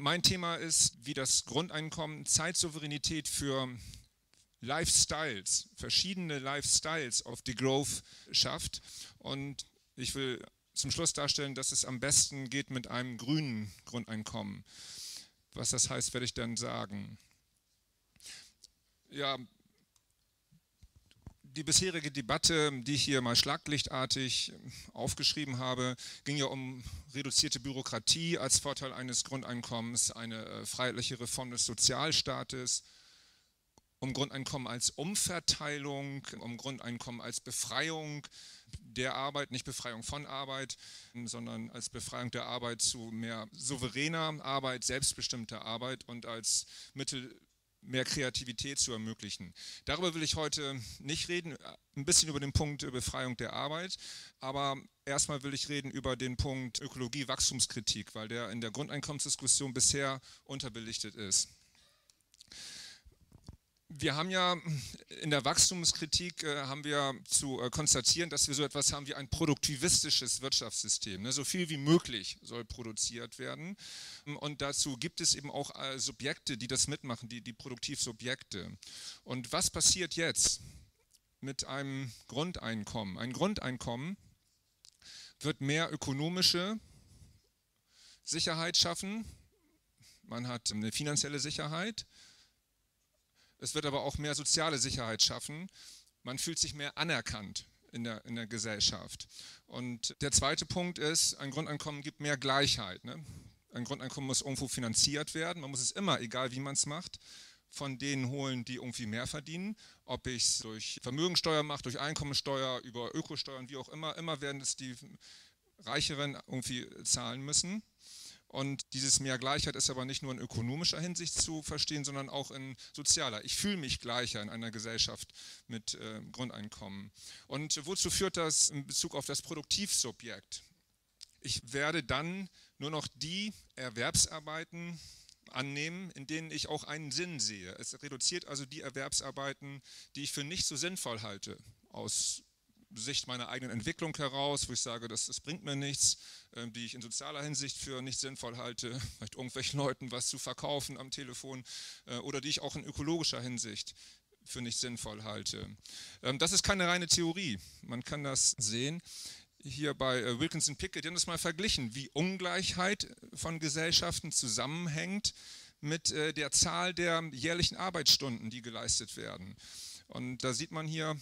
Mein Thema ist, wie das Grundeinkommen Zeitsouveränität für Lifestyles, verschiedene Lifestyles of the Growth schafft. Und ich will zum Schluss darstellen, dass es am besten geht mit einem grünen Grundeinkommen. Was das heißt, werde ich dann sagen. Ja, die bisherige Debatte, die ich hier mal schlaglichtartig aufgeschrieben habe, ging ja um reduzierte Bürokratie als Vorteil eines Grundeinkommens, eine freiheitliche Reform des Sozialstaates, um Grundeinkommen als Umverteilung, um Grundeinkommen als Befreiung der Arbeit, nicht Befreiung von Arbeit, sondern als Befreiung der Arbeit zu mehr souveräner Arbeit, selbstbestimmter Arbeit und als Mittel mehr Kreativität zu ermöglichen. Darüber will ich heute nicht reden, ein bisschen über den Punkt Befreiung der Arbeit, aber erstmal will ich reden über den Punkt Ökologie, Wachstumskritik, weil der in der Grundeinkommensdiskussion bisher unterbelichtet ist. Wir haben ja in der Wachstumskritik haben wir zu konstatieren, dass wir so etwas haben wie ein produktivistisches Wirtschaftssystem. Ne? So viel wie möglich soll produziert werden. Und dazu gibt es eben auch Subjekte, die das mitmachen, die Produktivsubjekte. Und was passiert jetzt mit einem Grundeinkommen? Ein Grundeinkommen wird mehr ökonomische Sicherheit schaffen. Man hat eine finanzielle Sicherheit. Es wird aber auch mehr soziale Sicherheit schaffen. Man fühlt sich mehr anerkannt in der Gesellschaft. Und der zweite Punkt ist, ein Grundeinkommen gibt mehr Gleichheit. Ne? Ein Grundeinkommen muss irgendwo finanziert werden. Man muss es immer, egal wie man es macht, von denen holen, die irgendwie mehr verdienen. Ob ich es durch Vermögensteuer mache, durch Einkommensteuer, über Ökosteuern, wie auch immer. Immer werden es die Reicheren irgendwie zahlen müssen. Und dieses mehr Gleichheit ist aber nicht nur in ökonomischer Hinsicht zu verstehen, sondern auch in sozialer. Ich fühle mich gleicher in einer Gesellschaft mit Grundeinkommen. Und wozu führt das in Bezug auf das Produktivsubjekt? Ich werde dann nur noch die Erwerbsarbeiten annehmen, in denen ich auch einen Sinn sehe. Es reduziert also die Erwerbsarbeiten, die ich für nicht so sinnvoll halte, aus Sicht meiner eigenen Entwicklung heraus, wo ich sage, das bringt mir nichts, die ich in sozialer Hinsicht für nicht sinnvoll halte, vielleicht irgendwelchen Leuten was zu verkaufen am Telefon oder die ich auch in ökologischer Hinsicht für nicht sinnvoll halte. Das ist keine reine Theorie, man kann das sehen. Hier bei Wilkinson Pickett, die haben das mal verglichen, wie Ungleichheit von Gesellschaften zusammenhängt mit der Zahl der jährlichen Arbeitsstunden, die geleistet werden. Und da sieht man hier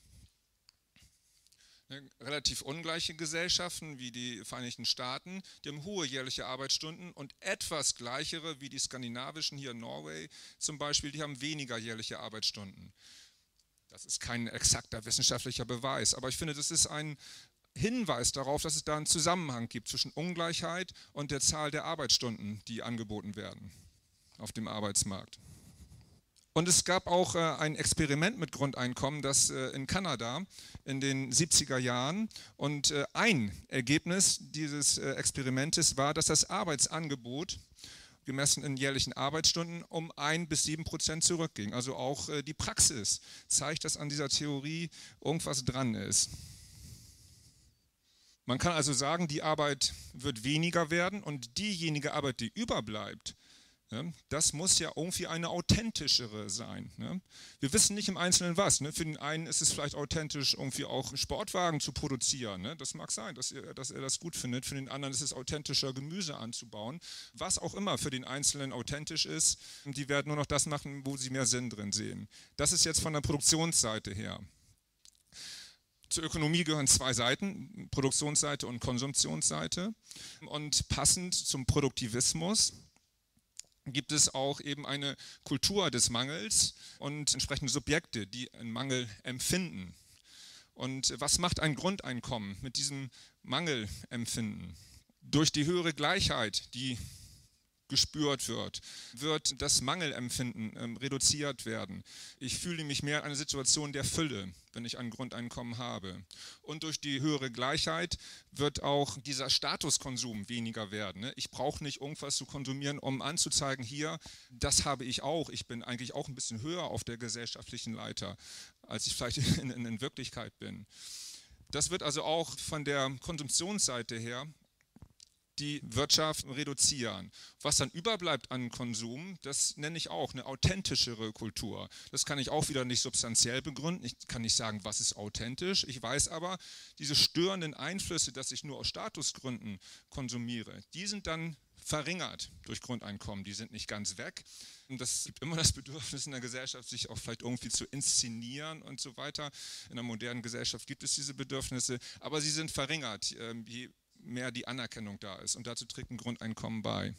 relativ ungleiche Gesellschaften wie die Vereinigten Staaten, die haben hohe jährliche Arbeitsstunden und etwas gleichere wie die skandinavischen, hier in Norway zum Beispiel, die haben weniger jährliche Arbeitsstunden. Das ist kein exakter wissenschaftlicher Beweis, aber ich finde, das ist ein Hinweis darauf, dass es da einen Zusammenhang gibt zwischen Ungleichheit und der Zahl der Arbeitsstunden, die angeboten werden auf dem Arbeitsmarkt. Und es gab auch ein Experiment mit Grundeinkommen, das in Kanada in den 70er Jahren. Und ein Ergebnis dieses Experimentes war, dass das Arbeitsangebot, gemessen in jährlichen Arbeitsstunden, um 1-7% zurückging. Also auch die Praxis zeigt, dass an dieser Theorie irgendwas dran ist. Man kann also sagen, die Arbeit wird weniger werden und diejenige Arbeit, die überbleibt, das muss ja irgendwie eine authentischere sein. Ne? Wir wissen nicht im Einzelnen was. Ne? Für den einen ist es vielleicht authentisch, irgendwie auch einen Sportwagen zu produzieren. Ne? Das mag sein, dass er das gut findet. Für den anderen ist es authentischer, Gemüse anzubauen. Was auch immer für den Einzelnen authentisch ist, die werden nur noch das machen, wo sie mehr Sinn drin sehen. Das ist jetzt von der Produktionsseite her. Zur Ökonomie gehören zwei Seiten, Produktionsseite und Konsumptionsseite. Und passend zum Produktivismus gibt es auch eben eine Kultur des Mangels und entsprechende Subjekte, die einen Mangel empfinden. Und was macht ein Grundeinkommen mit diesem Mangelempfinden? Durch die höhere Gleichheit, die gespürt wird das Mangelempfinden reduziert werden. Ich fühle mich mehr in einer Situation der Fülle, wenn ich ein Grundeinkommen habe. Und durch die höhere Gleichheit wird auch dieser Statuskonsum weniger werden. Ne? Ich brauche nicht irgendwas zu konsumieren, um anzuzeigen, hier, das habe ich auch. Ich bin eigentlich auch ein bisschen höher auf der gesellschaftlichen Leiter, als ich vielleicht in Wirklichkeit bin. Das wird also auch von der Konsumptionsseite her die Wirtschaft reduzieren. Was dann überbleibt an Konsum, das nenne ich auch eine authentischere Kultur. Das kann ich auch wieder nicht substanziell begründen. Ich kann nicht sagen, was ist authentisch. Ich weiß aber, diese störenden Einflüsse, dass ich nur aus Statusgründen konsumiere, die sind dann verringert durch Grundeinkommen. Die sind nicht ganz weg. Und das gibt immer das Bedürfnis in der Gesellschaft, sich auch vielleicht irgendwie zu inszenieren und so weiter. In der modernen Gesellschaft gibt es diese Bedürfnisse, aber sie sind verringert, je mehr die Anerkennung da ist. Und dazu trägt ein Grundeinkommen bei.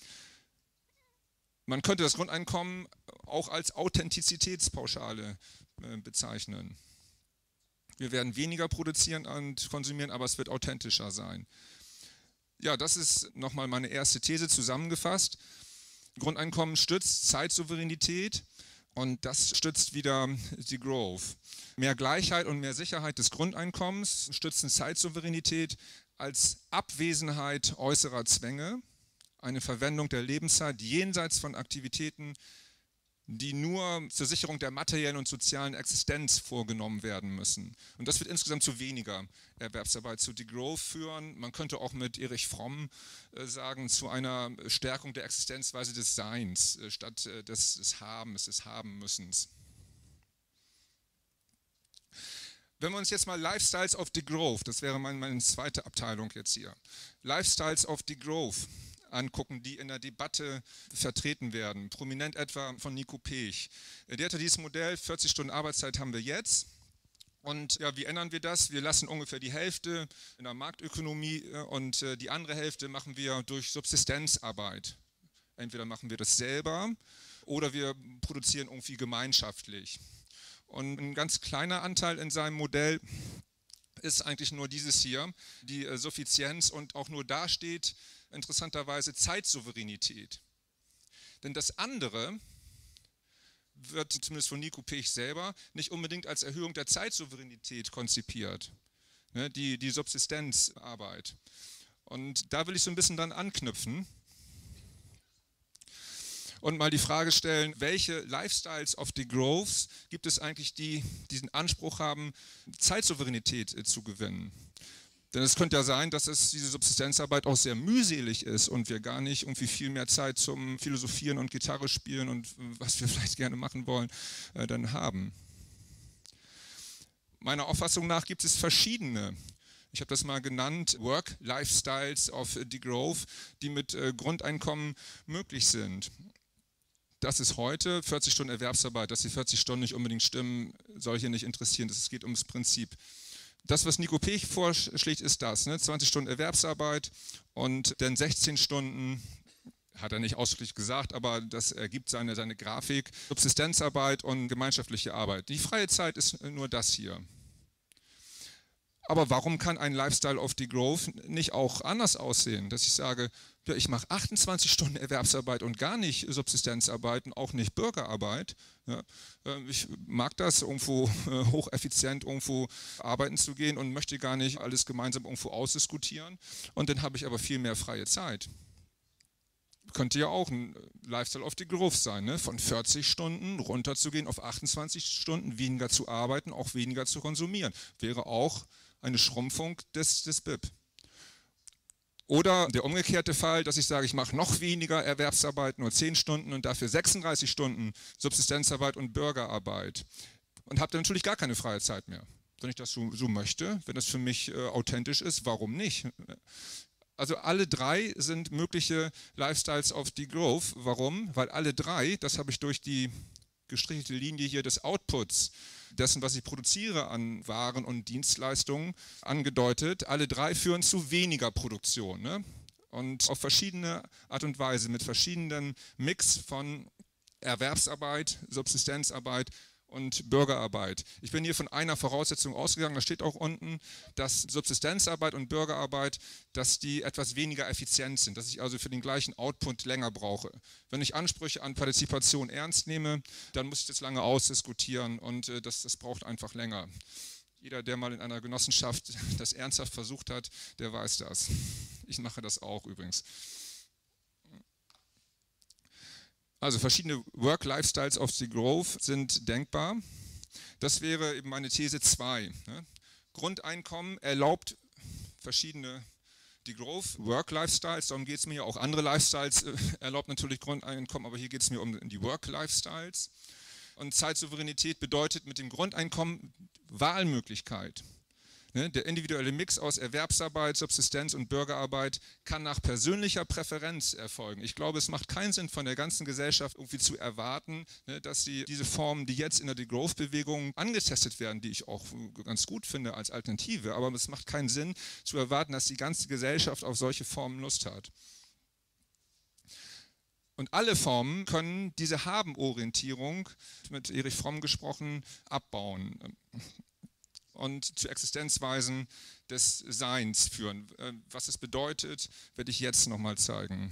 Man könnte das Grundeinkommen auch als Authentizitätspauschale bezeichnen. Wir werden weniger produzieren und konsumieren, aber es wird authentischer sein. Ja, das ist nochmal meine erste These zusammengefasst. Grundeinkommen stützt Zeitsouveränität und das stützt wieder die Growth. Mehr Gleichheit und mehr Sicherheit des Grundeinkommens stützen Zeitsouveränität als Abwesenheit äußerer Zwänge, eine Verwendung der Lebenszeit jenseits von Aktivitäten, die nur zur Sicherung der materiellen und sozialen Existenz vorgenommen werden müssen. Und das wird insgesamt zu weniger Erwerbsarbeit, zu Degrowth führen. Man könnte auch mit Erich Fromm sagen, zu einer Stärkung der Existenzweise des Seins statt des Habens, des Haben-Müssens. Wenn wir uns jetzt mal Lifestyles of Degrowth, das wäre meine zweite Abteilung jetzt hier, Lifestyles of Degrowth angucken, die in der Debatte vertreten werden, prominent etwa von Nico Pech. Der hatte dieses Modell, 40 Stunden Arbeitszeit haben wir jetzt. Und ja, wie ändern wir das? Wir lassen ungefähr die Hälfte in der Marktökonomie und die andere Hälfte machen wir durch Subsistenzarbeit. Entweder machen wir das selber oder wir produzieren irgendwie gemeinschaftlich. Und ein ganz kleiner Anteil in seinem Modell ist eigentlich nur dieses hier, die Suffizienz, und auch nur da steht interessanterweise Zeitsouveränität. Denn das andere wird zumindest von Nico Pech selber nicht unbedingt als Erhöhung der Zeitsouveränität konzipiert, ne, die Subsistenzarbeit. Und da will ich so ein bisschen dann anknüpfen und mal die Frage stellen, welche Lifestyles of Degrowth gibt es eigentlich, die diesen Anspruch haben, Zeitsouveränität zu gewinnen. Denn es könnte ja sein, dass diese Subsistenzarbeit auch sehr mühselig ist und wir gar nicht irgendwie viel mehr Zeit zum Philosophieren und Gitarre spielen und was wir vielleicht gerne machen wollen, dann haben. Meiner Auffassung nach gibt es verschiedene, ich habe das mal genannt, Work-Lifestyles of Degrowth, die mit Grundeinkommen möglich sind. Das ist heute 40 Stunden Erwerbsarbeit, dass die 40 Stunden nicht unbedingt stimmen, soll hier nicht interessieren, es geht ums Prinzip. Das, was Nico Pech vorschlägt, ist das, ne? 20 Stunden Erwerbsarbeit und dann 16 Stunden, hat er nicht ausdrücklich gesagt, aber das ergibt seine Grafik, Subsistenzarbeit und gemeinschaftliche Arbeit. Die freie Zeit ist nur das hier. Aber warum kann ein Lifestyle of Degrowth nicht auch anders aussehen? Dass ich sage, ja, ich mache 28 Stunden Erwerbsarbeit und gar nicht Subsistenzarbeit und auch nicht Bürgerarbeit. Ja, ich mag das, irgendwo hocheffizient irgendwo arbeiten zu gehen und möchte gar nicht alles gemeinsam irgendwo ausdiskutieren. Und dann habe ich aber viel mehr freie Zeit. Könnte ja auch ein Lifestyle of Degrowth sein, ne? Von 40 Stunden runterzugehen auf 28 Stunden, weniger zu arbeiten, auch weniger zu konsumieren. Wäre auch eine Schrumpfung des BIP. Oder der umgekehrte Fall, dass ich sage, ich mache noch weniger Erwerbsarbeit, nur 10 Stunden und dafür 36 Stunden Subsistenzarbeit und Bürgerarbeit. Und habe dann natürlich gar keine freie Zeit mehr. Wenn ich das so möchte, wenn das für mich authentisch ist, warum nicht? Also alle drei sind mögliche Lifestyles of Degrowth. Warum? Weil alle drei, das habe ich durch die gestrichelte Linie hier des Outputs, dessen, was ich produziere an Waren und Dienstleistungen, angedeutet, alle drei führen zu weniger Produktion. Ne? Und auf verschiedene Art und Weise, mit verschiedenen Mix von Erwerbsarbeit, Subsistenzarbeit und Bürgerarbeit. Ich bin hier von einer Voraussetzung ausgegangen, da steht auch unten, dass Subsistenzarbeit und Bürgerarbeit, dass die etwas weniger effizient sind, dass ich also für den gleichen Output länger brauche. Wenn ich Ansprüche an Partizipation ernst nehme, dann muss ich das lange ausdiskutieren und das braucht einfach länger. Jeder, der mal in einer Genossenschaft das ernsthaft versucht hat, der weiß das. Ich mache das auch übrigens. Also verschiedene Work-Lifestyles of Degrowth sind denkbar. Das wäre eben meine These 2. Ne? Grundeinkommen erlaubt verschiedene Die Growth Work-Lifestyles, darum geht es mir, auch andere Lifestyles erlaubt natürlich Grundeinkommen, aber hier geht es mir um die Work-Lifestyles. Und Zeitsouveränität bedeutet mit dem Grundeinkommen Wahlmöglichkeit. Der individuelle Mix aus Erwerbsarbeit, Subsistenz und Bürgerarbeit kann nach persönlicher Präferenz erfolgen. Ich glaube, es macht keinen Sinn, von der ganzen Gesellschaft irgendwie zu erwarten, dass sie diese Formen, die jetzt in der Degrowth-Bewegung angetestet werden, die ich auch ganz gut finde als Alternative, aber es macht keinen Sinn zu erwarten, dass die ganze Gesellschaft auf solche Formen Lust hat. Und alle Formen können diese Haben-Orientierung, mit Erich Fromm gesprochen, abbauen und zu Existenzweisen des Seins führen. Was es bedeutet, werde ich jetzt nochmal zeigen.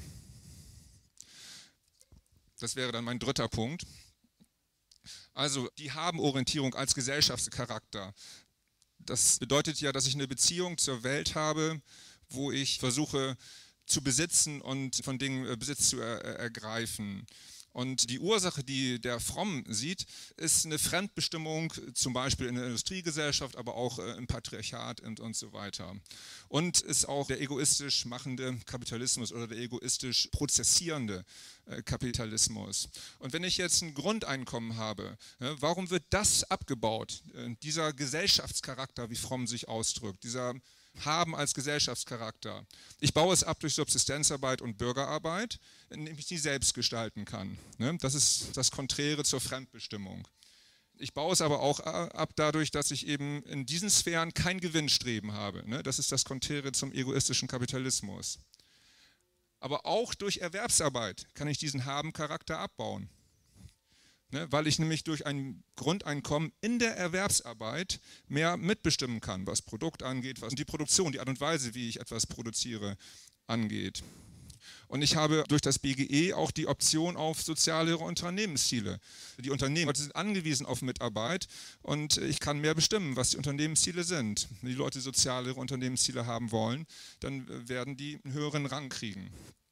Das wäre dann mein dritter Punkt. Also die Haben-Orientierung als Gesellschaftscharakter. Das bedeutet ja, dass ich eine Beziehung zur Welt habe, wo ich versuche zu besitzen und von Dingen Besitz zu ergreifen. Und die Ursache, die der Fromm sieht, ist eine Fremdbestimmung, zum Beispiel in der Industriegesellschaft, aber auch im Patriarchat und so weiter. Und ist auch der egoistisch machende Kapitalismus oder der egoistisch prozessierende Kapitalismus. Und wenn ich jetzt ein Grundeinkommen habe, warum wird das abgebaut? Dieser Gesellschaftscharakter, wie Fromm sich ausdrückt, dieser Haben als Gesellschaftscharakter. Ich baue es ab durch Subsistenzarbeit und Bürgerarbeit, indem ich die selbst gestalten kann. Das ist das Konträre zur Fremdbestimmung. Ich baue es aber auch ab dadurch, dass ich eben in diesen Sphären kein Gewinnstreben habe. Das ist das Konträre zum egoistischen Kapitalismus. Aber auch durch Erwerbsarbeit kann ich diesen Haben-Charakter abbauen. Weil ich nämlich durch ein Grundeinkommen in der Erwerbsarbeit mehr mitbestimmen kann, was Produkt angeht, was die Produktion, die Art und Weise, wie ich etwas produziere, angeht. Und ich habe durch das BGE auch die Option auf soziale Unternehmensziele. Die Unternehmen sind angewiesen auf Mitarbeit und ich kann mehr bestimmen, was die Unternehmensziele sind. Wenn die Leute soziale Unternehmensziele haben wollen, dann werden die einen höheren Rang kriegen.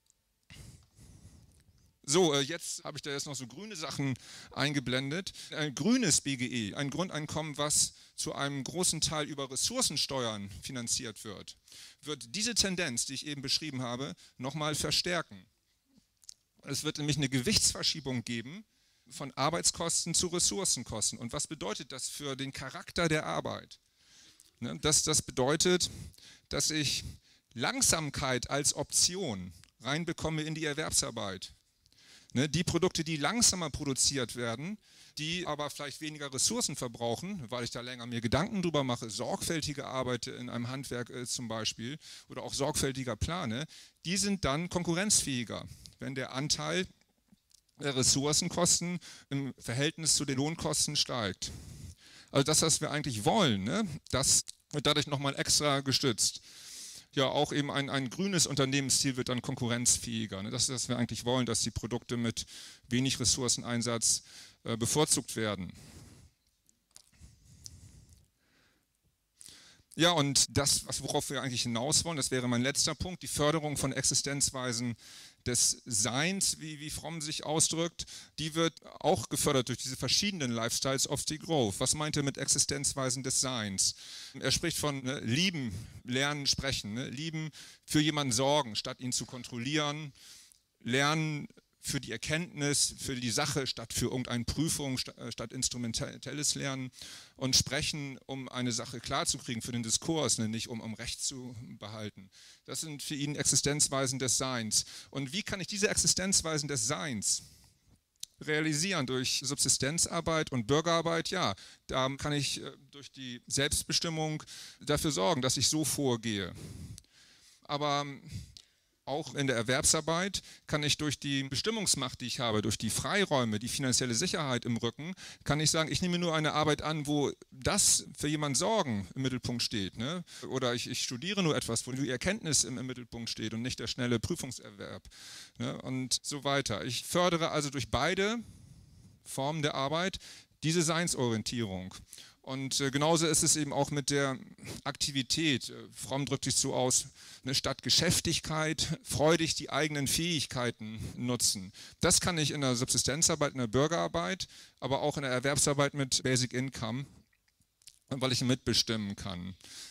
So, jetzt habe ich da jetzt noch so grüne Sachen eingeblendet. Ein grünes BGE, ein Grundeinkommen, was zu einem großen Teil über Ressourcensteuern finanziert wird diese Tendenz, die ich eben beschrieben habe, nochmal verstärken. Es wird nämlich eine Gewichtsverschiebung geben von Arbeitskosten zu Ressourcenkosten. Und was bedeutet das für den Charakter der Arbeit? Das bedeutet, dass ich Langsamkeit als Option reinbekomme in die Erwerbsarbeit. Die Produkte, die langsamer produziert werden, die aber vielleicht weniger Ressourcen verbrauchen, weil ich da länger mir Gedanken drüber mache, sorgfältiger arbeite in einem Handwerk zum Beispiel oder auch sorgfältiger plane, die sind dann konkurrenzfähiger, wenn der Anteil der Ressourcenkosten im Verhältnis zu den Lohnkosten steigt. Also das, was wir eigentlich wollen, das wird dadurch nochmal extra gestützt. Ja, auch eben ein grünes Unternehmensziel wird dann konkurrenzfähiger. Das ist, was wir eigentlich wollen, dass die Produkte mit wenig Ressourceneinsatz bevorzugt werden. Ja, und das, worauf wir eigentlich hinaus wollen, das wäre mein letzter Punkt, die Förderung von Existenzweisen des Seins, wie Fromm sich ausdrückt, die wird auch gefördert durch diese verschiedenen Lifestyles of the Growth. Was meint er mit Existenzweisen des Seins? Er spricht von lieben, lernen, sprechen, lieben, für jemanden sorgen, statt ihn zu kontrollieren, lernen für die Erkenntnis, für die Sache, statt für irgendeine Prüfung, statt instrumentelles Lernen und sprechen, um eine Sache klarzukriegen, für den Diskurs, nicht um Recht zu behalten. Das sind für ihn Existenzweisen des Seins. Und wie kann ich diese Existenzweisen des Seins realisieren? Durch Subsistenzarbeit und Bürgerarbeit? Ja, da kann ich durch die Selbstbestimmung dafür sorgen, dass ich so vorgehe. Aber auch in der Erwerbsarbeit kann ich durch die Bestimmungsmacht, die ich habe, durch die Freiräume, die finanzielle Sicherheit im Rücken, kann ich sagen, ich nehme nur eine Arbeit an, wo das für jemanden Sorgen im Mittelpunkt steht. Oder ich studiere nur etwas, wo die Erkenntnis im Mittelpunkt steht und nicht der schnelle Prüfungserwerb. Und so weiter. Ich fördere also durch beide Formen der Arbeit diese Seinsorientierung. Und genauso ist es eben auch mit der Aktivität. Fromm drückt sich so aus, statt Geschäftigkeit freudig die eigenen Fähigkeiten nutzen. Das kann ich in der Subsistenzarbeit, in der Bürgerarbeit, aber auch in der Erwerbsarbeit mit Basic Income, weil ich mitbestimmen kann.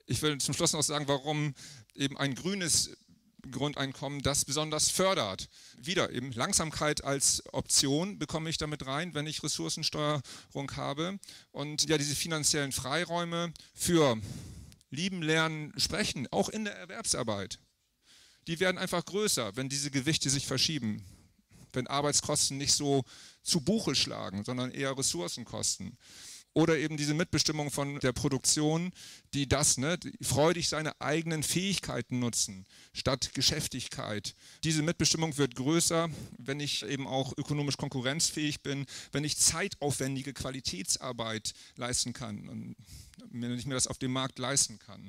Ich will zum Schluss noch sagen, warum eben ein grünes Grundeinkommen das besonders fördert. Wieder eben Langsamkeit als Option bekomme ich damit rein, wenn ich Ressourcensteuerung habe. Und ja, diese finanziellen Freiräume für Lieben, Lernen, Sprechen, auch in der Erwerbsarbeit, die werden einfach größer, wenn diese Gewichte sich verschieben. Wenn Arbeitskosten nicht so zu Buche schlagen, sondern eher Ressourcen kosten. Oder eben diese Mitbestimmung von der Produktion, die die freudig seine eigenen Fähigkeiten nutzen, statt Geschäftigkeit. Diese Mitbestimmung wird größer, wenn ich eben auch ökonomisch konkurrenzfähig bin, wenn ich zeitaufwendige Qualitätsarbeit leisten kann und wenn ich mir das auf dem Markt leisten kann.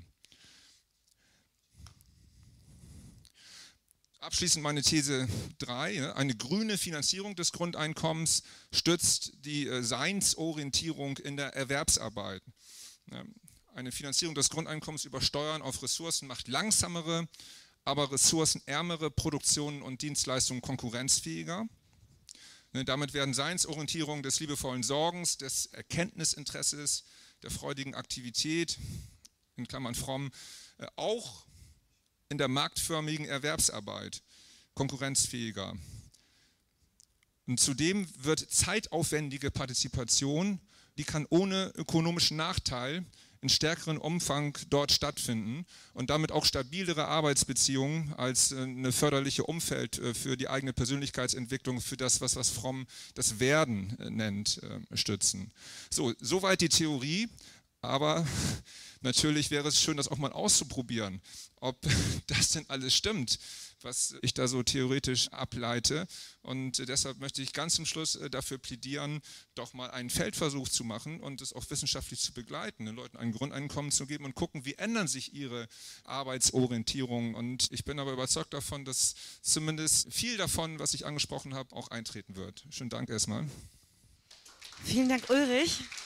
Abschließend meine These 3. Eine grüne Finanzierung des Grundeinkommens stützt die Seinsorientierung in der Erwerbsarbeit. Eine Finanzierung des Grundeinkommens über Steuern auf Ressourcen macht langsamere, aber ressourcenärmere Produktionen und Dienstleistungen konkurrenzfähiger. Damit werden Seinsorientierung des liebevollen Sorgens, des Erkenntnisinteresses, der freudigen Aktivität, in Klammern fromm, auch in der marktförmigen Erwerbsarbeit konkurrenzfähiger. Und zudem wird zeitaufwendige Partizipation, die kann ohne ökonomischen Nachteil in stärkerem Umfang dort stattfinden und damit auch stabilere Arbeitsbeziehungen als eine förderliche Umfeld für die eigene Persönlichkeitsentwicklung, für das, was Fromm das Werden nennt, stützen. So, soweit die Theorie, aber natürlich wäre es schön, das auch mal auszuprobieren, ob das denn alles stimmt, was ich da so theoretisch ableite. Und deshalb möchte ich ganz zum Schluss dafür plädieren, doch mal einen Feldversuch zu machen und es auch wissenschaftlich zu begleiten, den Leuten ein Grundeinkommen zu geben und gucken, wie ändern sich ihre Arbeitsorientierungen. Und ich bin aber überzeugt davon, dass zumindest viel davon, was ich angesprochen habe, auch eintreten wird. Schönen Dank erstmal. Vielen Dank, Ulrich.